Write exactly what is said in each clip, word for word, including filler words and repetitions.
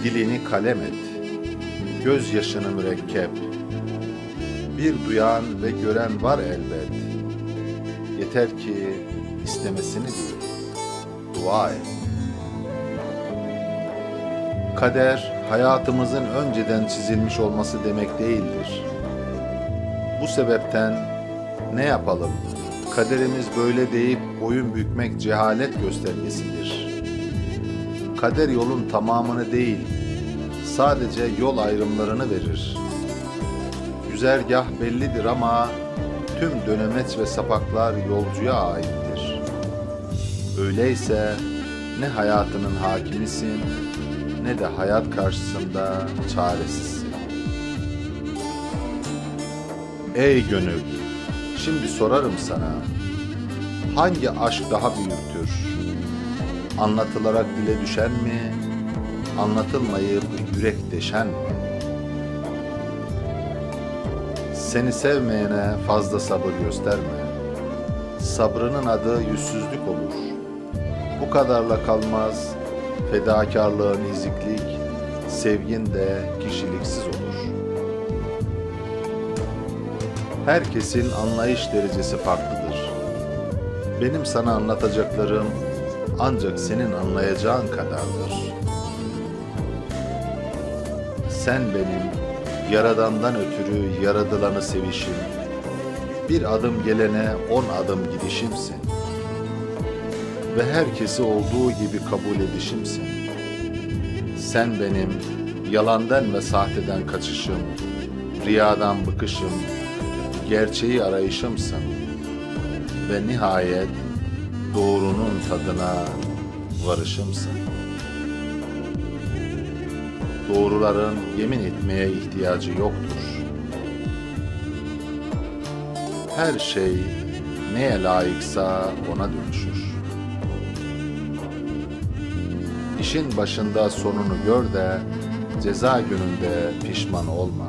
dilini kalem et, gözyaşını mürekkep. Bir duyan ve gören var elbet. Yeter ki istemesini bil, dua et. Kader, hayatımızın önceden çizilmiş olması demek değildir. Bu sebepten ne yapalım, kaderimiz böyle deyip boyun bükmek cehalet göstergesidir. Kader yolun tamamını değil, sadece yol ayrımlarını verir. Güzergah bellidir ama tüm dönemeç ve sapaklar yolcuya aittir. Öyleyse ne hayatının hakimisin, ne de hayat karşısında çaresizsin. Ey gönül, şimdi sorarım sana, hangi aşk daha büyüktür? Anlatılarak dile düşen mi, anlatılmayıp yürek deşen mi? Seni sevmeyene fazla sabır gösterme. Sabrının adı yüzsüzlük olur. Bu kadarla kalmaz, fedakarlığın eziklik, sevgin de kişiliksiz olur. Herkesin anlayış derecesi farklıdır. Benim sana anlatacaklarım ancak senin anlayacağın kadardır. Sen benim Yaradan'dan ötürü yaradılanı sevişim, bir adım gelene on adım gidişimsin. Ve herkesi olduğu gibi kabul edişimsin. Sen benim yalandan ve sahteden kaçışım, riyadan bıkışım, gerçeği arayışımsın. Ve nihayet doğrunun tadına varışımsın. Doğruların yemin etmeye ihtiyacı yoktur. Her şey neye layıksa ona dönüşür. İşin başında sonunu gör de ceza gününde pişman olma.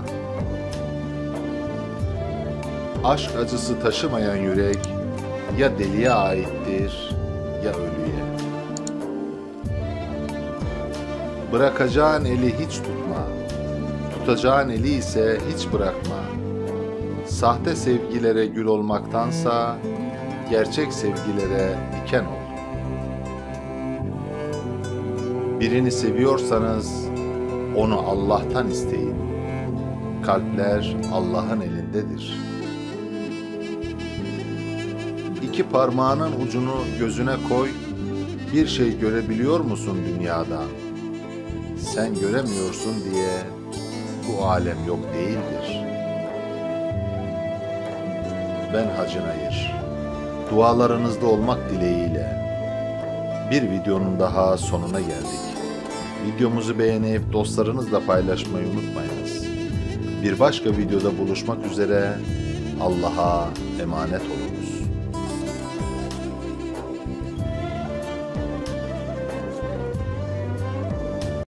Aşk acısı taşımayan yürek ya deliye aittir ya ölüye. Bırakacağın eli hiç tutma, tutacağın eli ise hiç bırakma. Sahte sevgilere gül olmaktansa gerçek sevgilere diken ol. Birini seviyorsanız onu Allah'tan isteyin. Kalpler Allah'ın elindedir. İki parmağının ucunu gözüne koy, bir şey görebiliyor musun dünyada? Sen göremiyorsun diye bu alem yok değildir. Ben Hacı Nayır, dualarınızda olmak dileğiyle bir videonun daha sonuna geldik. Videomuzu beğenip dostlarınızla paylaşmayı unutmayınız. Bir başka videoda buluşmak üzere, Allah'a emanet olunuz.